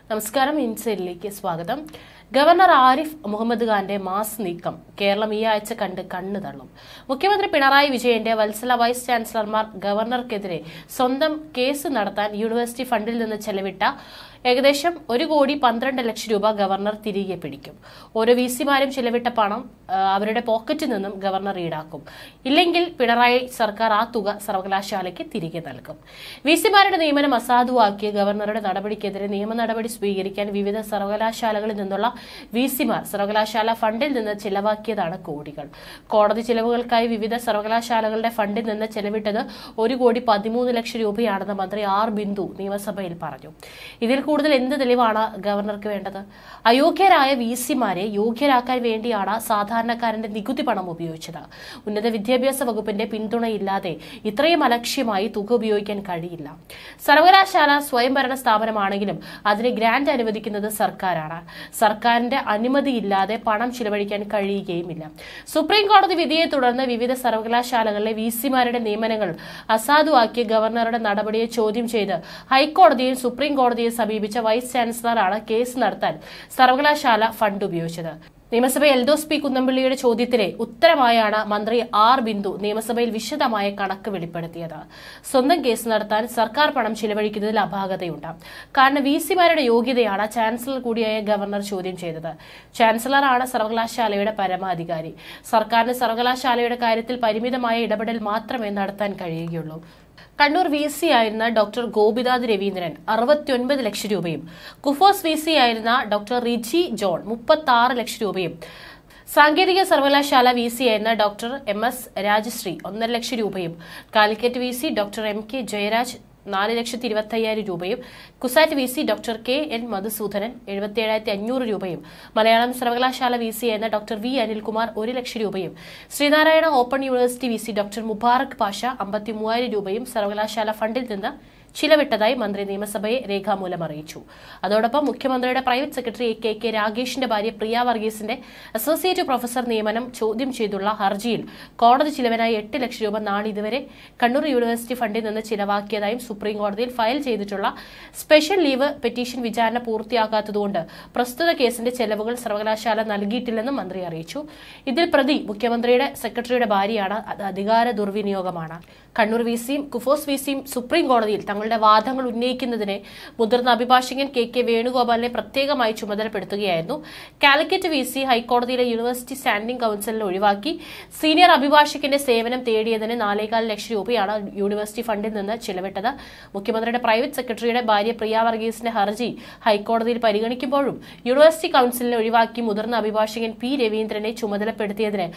നമസ്കാരം. ഇൻസൈഡിലേക്ക് സ്വാഗതം. ഗവർണർ ആരിഫ് മുഹമ്മദ് ഖാന്റെ മാസ് നീക്കം കേരളം ഈ ആഴ്ച കണ്ട് കണ്ണു തള്ളും. മുഖ്യമന്ത്രി പിണറായി വിജയന്റെ വത്സല വൈസ് ചാൻസലർമാർ ഗവർണർക്കെതിരെ സ്വന്തം കേസ് നടത്താൻ യൂണിവേഴ്സിറ്റി ഫണ്ടിൽ നിന്ന് ചെലവിട്ട ഏകദേശം 1,12,00,000 രൂപ ഗവർണർ തിരികെ പിടിക്കും. ഓരോ വിസിമാരും ചിലവിട്ട പണം അവരുടെ പോക്കറ്റിൽ നിന്നും ഗവർണർ ഈടാക്കും. ഇല്ലെങ്കിൽ പിണറായി സർക്കാർ ആ തുക സർവകലാശാലയ്ക്ക് തിരികെ നൽകും. വിസിമാരുടെ നിയമനം അസാധുവാക്കിയ ഗവർണറുടെ നടപടിക്കെതിരെ നിയമ നടപടി സ്വീകരിക്കാൻ വിവിധ സർവകലാശാലകളിൽ നിന്നുള്ള വിസിമാർ സർവകലാശാല ഫണ്ടിൽ നിന്ന് ചിലവാക്കിയതാണ് കോടികൾ. കോടതി ചിലവുകൾക്കായി വിവിധ സർവകലാശാലകളുടെ ഫണ്ടിൽ നിന്ന് ചെലവിട്ടത് 1,13,00,000 രൂപയാണെന്ന് മന്ത്രി ആർ ബിന്ദു നിയമസഭയിൽ പറഞ്ഞു. ഇതിൽ കൂടുതൽ എന്ത് തെളിവാണ് ഗവർണർക്ക് വേണ്ടത്? അയോഗ്യരായ വിസിമാരെ യോഗ്യരാക്കാൻ വേണ്ടിയാണ് സാധാരണക്കാരന്റെ നികുതി പണം ഉപയോഗിച്ചത്. ഉന്നത വിദ്യാഭ്യാസ വകുപ്പിന്റെ പിന്തുണയില്ലാതെ ഇത്രയും അലക്ഷ്യമായി തുക ഉപയോഗിക്കാൻ കഴിയില്ല. സർവകലാശാല സ്വയംഭരണ സ്ഥാപനമാണെങ്കിലും അതിന് ഗ്രാന്റ് അനുവദിക്കുന്നത് സർക്കാരാണ്. സർക്കാരിന്റെ അനുമതിയില്ലാതെ പണം ചിലവഴിക്കാൻ കഴിയുകയുമില്ല. സുപ്രീം കോടതി വിധിയെ തുടർന്ന് വിവിധ സർവകലാശാലകളിലെ വിസിമാരുടെ നിയമനങ്ങൾ അസാധുവാക്കിയ ഗവർണറുടെ നടപടിയെ ചോദ്യം ചെയ്ത് ഹൈക്കോടതിയും സുപ്രീം കോടതിയെ സമീപിച്ച വൈസ് ചാൻസലറാണ് കേസ് നടത്താൻ സർവകലാശാല ഫണ്ട് ഉപയോഗിച്ചത്. നിയമസഭയിൽ എൽദോസ് പി കുന്നംപള്ളിയുടെ ചോദ്യത്തിന് ഉത്തരമായാണ് മന്ത്രി ആർ ബിന്ദു നിയമസഭയിൽ വിശദമായ കണക്ക് വെളിപ്പെടുത്തിയത്. സ്വന്തം കേസ് നടത്താൻ സർക്കാർ പണം ചിലവഴിക്കുന്നതിൽ അപാകതയുണ്ട്. കാരണം വിസിമാരുടെ യോഗ്യതയാണ് ചാൻസലർ കൂടിയായ ഗവർണർ ചോദ്യം ചെയ്തത്. ചാൻസലറാണ് സർവകലാശാലയുടെ പരമാധികാരി. സർക്കാരിന് സർവകലാശാലയുടെ കാര്യത്തിൽ പരിമിതമായ ഇടപെടൽ മാത്രമേ നടത്താൻ കഴിയുകയുള്ളൂ. കണ്ണൂർ വിസി ആയിരുന്ന ഡോക്ടർ ഗോപിനാഥ് രവീന്ദ്രൻ 69 ലക്ഷം രൂപയും കുഫോസ് വിസി ആയിരുന്ന ഡോക്ടർ റിജി ജോൺ 36 ലക്ഷം രൂപയും സാങ്കേതിക സർവകലാശാല വിസി ആയിരുന്ന ഡോക്ടർ MS രാജശ്രീ 1.5 ലക്ഷം രൂപയും Calicut VC doctor MK Jayaraj 4,25,000 രൂപയും CUSAT VC doctor KN Madhusoodanan 77,500 രൂപയും മലയാളം സർവകലാശാല വിസി എന്ന ഡോക്ടർ V അനിൽകുമാർ 1 ലക്ഷം രൂപയും Sreenarayana open university VC doctor Mubarak Pasha 53,000 രൂപയും സർവകലാശാല ഫണ്ടിൽ നിന്ന് ചിലവിട്ടതായി മന്ത്രി നിയമസഭയെ രേഖാമൂലം അറിയിച്ചു. അതോടൊപ്പം മുഖ്യമന്ത്രിയുടെ പ്രൈവറ്റ് സെക്രട്ടറി KK രാഗേഷിന്റെ ഭാര്യ പ്രിയ വർഗീസിന്റെ അസോസിയേറ്റ് പ്രൊഫസർ നിയമനം ചോദ്യം ചെയ്തുള്ള ഹർജിയിൽ കോടതി ചിലവിനായി 8 ലക്ഷം രൂപ നാളിതുവരെ കണ്ണൂർ യൂണിവേഴ്സിറ്റി ഫണ്ടിൽ നിന്ന് ചിലവാക്കിയതായും സുപ്രീം കോടതിയിൽ ഫയൽ ചെയ്തിട്ടുള്ള സ്പെഷ്യൽ ലീവ് പെറ്റീഷൻ വിചാരണ പൂർത്തിയാക്കാത്തതുകൊണ്ട് പ്രസ്തുത കേസിന്റെ ചെലവുകൾ സർവകലാശാല നൽകിയിട്ടില്ലെന്നും മന്ത്രി അറിയിച്ചു. ഇതിൽ പ്രതി മുഖ്യമന്ത്രിയുടെ സെക്രട്ടറിയുടെ ഭാര്യയാണ്. അത് അധികാര ദുർവിനിയോഗമാണ്. കണ്ണൂർ വിസിയും കുഫോസ് വിസിയും സുപ്രീം കോടതിയിൽ തങ്ങളുടെ വാദങ്ങൾ ഉന്നയിക്കുന്നതിന് മുതിർന്ന അഭിഭാഷകൻ KK വേണുഗോപാലിനെ പ്രത്യേകമായി ചുമതലപ്പെടുത്തുകയായിരുന്നു. കാലിക്കറ്റ് വിസി ഹൈക്കോടതിയിലെ യൂണിവേഴ്സിറ്റി സ്റ്റാൻഡിംഗ് കൌൺസിലിൽ ഒഴിവാക്കി സീനിയർ അഭിഭാഷകന്റെ സേവനം തേടിയതിന് 4,15 ലക്ഷം രൂപയാണ് യൂണിവേഴ്സിറ്റി ഫണ്ടിൽ നിന്ന് ചിലവിട്ടത്. മുഖ്യമന്ത്രിയുടെ പ്രൈവറ്റ് സെക്രട്ടറിയുടെ ഭാര്യ പ്രിയ വർഗീസിന്റെ ഹർജി ഹൈക്കോടതിയിൽ പരിഗണിക്കുമ്പോഴും യൂണിവേഴ്സിറ്റി കൌൺസിലിനെ ഒഴിവാക്കി മുതിർന്ന അഭിഭാഷകൻ P രവീന്ദ്രനെ ചുമതലപ്പെടുത്തിയതിന്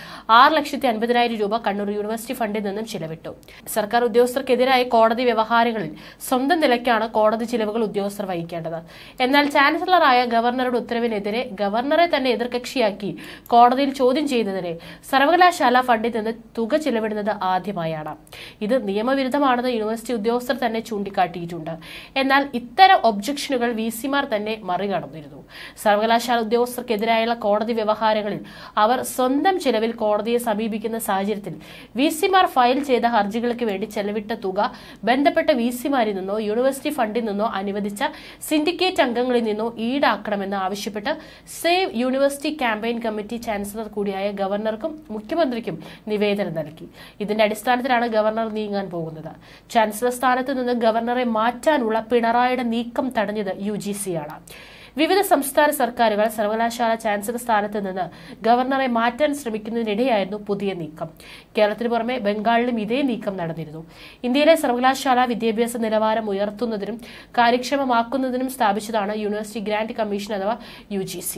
6,50,000 രൂപ കണ്ണൂർ യൂണിവേഴ്സിറ്റി ഫണ്ടിൽ നിന്നും ചിലവിട്ടു. സർക്കാർ ഉദ്യോഗസ്ഥർക്കെതിരായ കോടതി വ്യവഹാരങ്ങളിൽ സ്വന്തം നിലയ്ക്കാണ് കോടതി ചിലവുകൾ ഉദ്യോഗസ്ഥർ വഹിക്കേണ്ടത്. എന്നാൽ ചാൻസലറായ ഗവർണറുടെ ഉത്തരവിനെതിരെ ഗവർണറെ തന്നെ എതിർകക്ഷിയാക്കി കോടതിയിൽ ചോദ്യം ചെയ്യുന്നതിന് സർവകലാശാല ഫണ്ടിൽ നിന്ന് തുക ചിലവിടുന്നത് ആദ്യമായാണ്. ഇത് നിയമവിരുദ്ധമാണെന്ന് യൂണിവേഴ്സിറ്റി ഉദ്യോഗസ്ഥർ തന്നെ ചൂണ്ടിക്കാട്ടിയിട്ടുണ്ട്. എന്നാൽ ഇത്തരം ഒബ്ജക്ഷനുകൾ വിസിമാർ തന്നെ മറികടന്നിരുന്നു. സർവകലാശാല ഉദ്യോഗസ്ഥർക്കെതിരായുള്ള കോടതി വ്യവഹാരങ്ങളിൽ അവർ സ്വന്തം ചിലവിൽ കോടതിയെ സമീപിക്കുന്ന സാഹചര്യത്തിൽ വിസിമാർ ഫയൽ ചെയ്ത ഹർജികൾക്ക് വേണ്ടി ചെലവിട്ട തുക ബന്ധപ്പെട്ട വിസിമാരിൽ നിന്നോ യൂണിവേഴ്സിറ്റി ഫണ്ടിൽ നിന്നോ അനുവദിച്ച സിൻഡിക്കേറ്റ് അംഗങ്ങളിൽ നിന്നോ ഈടാക്കണമെന്ന് ആവശ്യപ്പെട്ട് save university campaign committee chancellor കൂടിയായ ഗവർണർക്കും മുഖ്യമന്ത്രിക്കും നിവേദനം നൽകി. ഇതിന്റെ അടിസ്ഥാനത്തിലാണ് ഗവർണർ നീങ്ങാൻ പോകുന്നത്. ചാൻസലർ സ്ഥാനത്ത് നിന്ന് ഗവർണറെ മാറ്റാനുള്ള പിണറായിയുടെ നീക്കം തടഞ്ഞത് UGC ആണ്. വിവിധ സംസ്ഥാന സർക്കാരുകൾ സർവകലാശാല ചാൻസലർ സ്ഥാനത്ത് നിന്ന് ഗവർണറെ മാറ്റാൻ ശ്രമിക്കുന്നതിനിടെയായിരുന്നു പുതിയ നീക്കം. കേരളത്തിന് പുറമെ ബംഗാളിലും ഇതേ നീക്കം നടന്നിരുന്നു. ഇന്ത്യയിലെ സർവകലാശാല വിദ്യാഭ്യാസ നിലവാരം ഉയർത്തുന്നതിനും കാര്യക്ഷമമാക്കുന്നതിനും സ്ഥാപിച്ചതാണ് യൂണിവേഴ്സിറ്റി ഗ്രാന്റ് കമ്മീഷൻ അഥവാ UGC.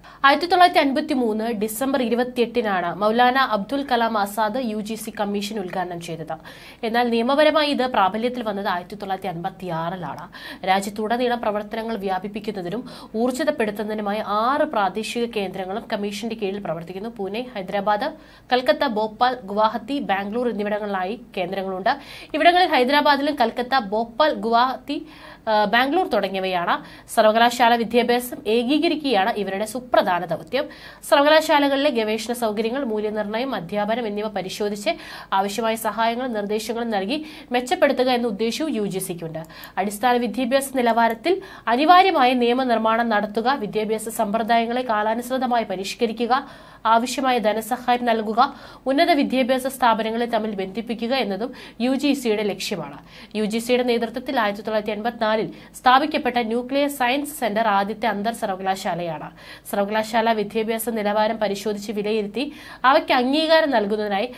1953 ഡിസംബർ 28-നാണ് മൗലാന അബ്ദുൽ കലാം ആസാദ് UGC കമ്മീഷൻ ഉദ്ഘാടനം ചെയ്തത്. എന്നാൽ നിയമപരമായി ഇത് പ്രാബല്യത്തിൽ വന്നത് 1956-ലാണ്. രാജ്യത്തുടനീളം പ്രവർത്തനങ്ങൾ വ്യാപിപ്പിക്കുന്നതിനും ഊർജിതപ്പെടുത്തുന്നതിനുമായി 6 പ്രാദേശിക കേന്ദ്രങ്ങളും കമ്മീഷന്റെ കീഴിൽ പ്രവർത്തിക്കുന്നു. പൂനെ, ഹൈദരാബാദ്, കൽക്കത്ത, ഭോപ്പാൽ, ഗുവാഹത്തി, ബാംഗ്ലൂർ എന്നിവിടങ്ങളിലായി കേന്ദ്രങ്ങളുണ്ട്. ഇവിടങ്ങളിൽ ഹൈദരാബാദിലും കൽക്കത്ത, ഭോപ്പാൽ, ഗുവാഹത്തി, ബാംഗ്ലൂർ തുടങ്ങിയവയാണ്. സർവകലാശാല വിദ്യാഭ്യാസം ഏകീകരിക്കുകയാണ് ഇവരുടെ സുപ്രധാന ദൌത്യം. സർവകലാശാലകളിലെ ഗവേഷണ സൗകര്യങ്ങൾ, മൂല്യനിർണ്ണയം, അധ്യാപനം എന്നിവ പരിശോധിച്ച് ആവശ്യമായ സഹായങ്ങളും നിർദ്ദേശങ്ങളും നൽകി മെച്ചപ്പെടുത്തുക എന്ന ഉദ്ദേശവും UGCക്കുണ്ട്. അടിസ്ഥാന വിദ്യാഭ്യാസ നിലവാരത്തിൽ അനിവാര്യമായ നിയമനിർമ്മാണം നടത്തുക, വിദ്യാഭ്യാസ സമ്പ്രദായങ്ങളെ കാലാനുസൃതമായി പരിഷ്കരിക്കുക, ആവശ്യമായ ധനസഹായം നൽകുക, ഉന്നത വിദ്യാഭ്യാസ സ്ഥാപനങ്ങളെ തമ്മിൽ ബന്ധിപ്പിക്കുക എന്നതും UGCയുടെ ലക്ഷ്യമാണ്. UGCയുടെ നേതൃത്വത്തിൽ 1984 സ്ഥാപിക്കപ്പെട്ട ന്യൂക്ലിയർ സയൻസ് സെന്റർ ആദ്യത്തെ അന്തർ സർവകലാശാലയാണ്. സർവകലാശാല വിദ്യാഭ്യാസ നിലവാരം പരിശോധിച്ച് വിലയിരുത്തി അവയ്ക്ക് അംഗീകാരം നൽകുന്നതിനായി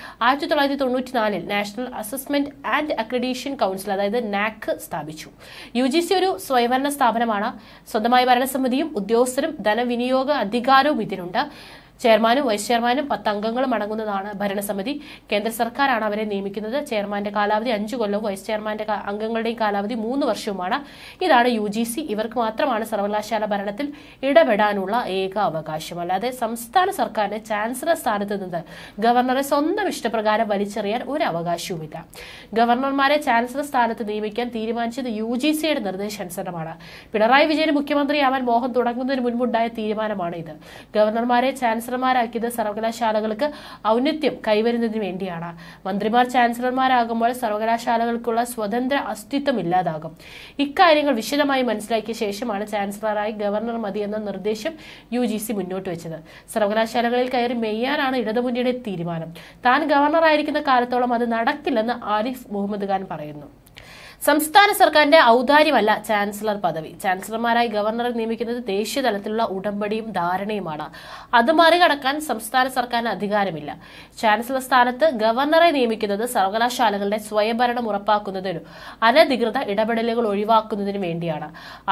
1994 national assessment and accreditation council അതായത് NAAC സ്ഥാപിച്ചു. UGC ഒരു സ്വയംഭരണ സ്ഥാപനമാണ്. സ്വന്തമായ ഭരണസമിതിയും ഉദ്യോഗസ്ഥരും ധനവിനിയോഗ അധികാരവും ഇതിനുണ്ട്. ചെയർമാനും വൈസ് ചെയർമാനും 10 അംഗങ്ങളും അടങ്ങുന്നതാണ് ഭരണസമിതി. കേന്ദ്ര സർക്കാരാണ് അവരെ നിയമിക്കുന്നത്. ചെയർമാന്റെ കാലാവധി 5 കൊല്ലവും വൈസ് ചെയർമാന്റെ അംഗങ്ങളുടെയും കാലാവധി 3 വർഷവുമാണ്. ഇതാണ് UGC. ഇവർക്ക് മാത്രമാണ് സർവകലാശാല ഭരണത്തിൽ ഇടപെടാനുള്ള ഏക അവകാശം. അല്ലാതെ സംസ്ഥാന സർക്കാരിന് ചാൻസലർ സ്ഥാനത്ത് നിന്ന് ഗവർണറെ സ്വന്തം ഇഷ്ടപ്രകാരം വലിച്ചെറിയാൻ ഒരു അവകാശവുമില്ല. ഗവർണർമാരെ ചാൻസലർ സ്ഥാനത്ത് നിയമിക്കാൻ തീരുമാനിച്ചത് UGCയുടെ നിർദ്ദേശാനുസരണമാണ്. പിണറായി വിജയൻ മുഖ്യമന്ത്രിയാവാൻ മോഹം തുടങ്ങുന്നതിന് മുൻപുണ്ടായ തീരുമാനമാണ് ഇത്. ഗവർണർമാരെ ചാൻസലർമാരാക്കിയത് സർവകലാശാലകൾക്ക് ഔന്നത്യം കൈവരുന്നതിന് വേണ്ടിയാണ്. മന്ത്രിമാർ ചാൻസലർമാരാകുമ്പോൾ സർവകലാശാലകൾക്കുള്ള സ്വതന്ത്ര അസ്തിത്വം ഇല്ലാതാകും. ഇക്കാര്യങ്ങൾ വിശദമായി മനസ്സിലാക്കിയ ശേഷമാണ് ചാൻസലറായി ഗവർണർ മതിയെന്ന നിർദ്ദേശം UGC മുന്നോട്ട് വെച്ചത്. സർവകലാശാലകളിൽ കയറി മെയ്യാനാണ് ഇടതുമുന്നണിയുടെ തീരുമാനം. താൻ ഗവർണറായിരിക്കുന്ന കാലത്തോളം അത് നടക്കില്ലെന്ന് ആരിഫ് മുഹമ്മദ് ഖാൻ പറയുന്നു. സംസ്ഥാന സർക്കാരിന്റെ ഔദാര്യമല്ല ചാൻസലർ പദവി. ചാൻസലർമാരായി ഗവർണറെ നിയമിക്കുന്നത് ദേശീയ തലത്തിലുള്ള ഉടമ്പടിയും ധാരണയുമാണ്. അത് മറികടക്കാൻ സംസ്ഥാന സർക്കാരിന് അധികാരമില്ല. ചാൻസലർ സ്ഥാനത്ത് ഗവർണറെ നിയമിക്കുന്നത് സർവകലാശാലകളുടെ സ്വയംഭരണം ഉറപ്പാക്കുന്നതിനും അനധികൃത ഇടപെടലുകൾ ഒഴിവാക്കുന്നതിനും വേണ്ടിയാണ്.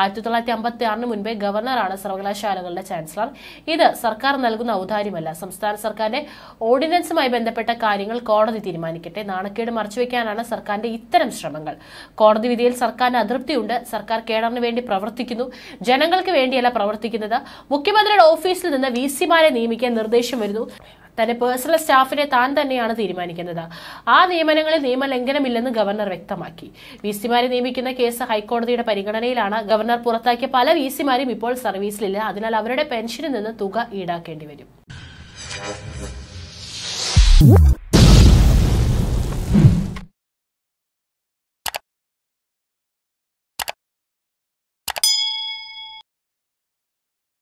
1956 മുൻപേ ഗവർണറാണ് സർവകലാശാലകളുടെ ചാൻസലർ. ഇത് സർക്കാർ നൽകുന്ന ഔദാര്യമല്ല. സംസ്ഥാന സർക്കാരിന്റെ ഓർഡിനൻസുമായി ബന്ധപ്പെട്ട കാര്യങ്ങൾ കോടതി തീരുമാനിക്കട്ടെ. നാണക്കേട് മറച്ചുവെക്കാനാണ് സർക്കാരിന്റെ ഇത്തരം ശ്രമങ്ങൾ. കോടതി വിധിയിൽ സർക്കാരിന് അതൃപ്തിയുണ്ട്. സർക്കാർ കേഡറിന് വേണ്ടി പ്രവർത്തിക്കുന്നു, ജനങ്ങൾക്ക് വേണ്ടിയല്ല പ്രവർത്തിക്കുന്നത്. മുഖ്യമന്ത്രിയുടെ ഓഫീസിൽ നിന്ന് VCമാരെ നിയമിക്കാൻ നിർദ്ദേശം വരുന്നു. തന്റെ പേഴ്സണൽ സ്റ്റാഫിനെ താൻ തന്നെയാണ് തീരുമാനിക്കുന്നത്. ആ നിയമനങ്ങളിൽ നിയമലംഘനമില്ലെന്ന് ഗവർണർ വ്യക്തമാക്കി. VCമാരെ നിയമിക്കുന്ന കേസ് ഹൈക്കോടതിയുടെ പരിഗണനയിലാണ്. ഗവർണർ പുറത്താക്കിയ പല VCമാരും ഇപ്പോൾ സർവീസിലില്ല. അതിനാൽ അവരുടെ പെൻഷനിൽ നിന്ന് തുക ഈടാക്കേണ്ടി വരും.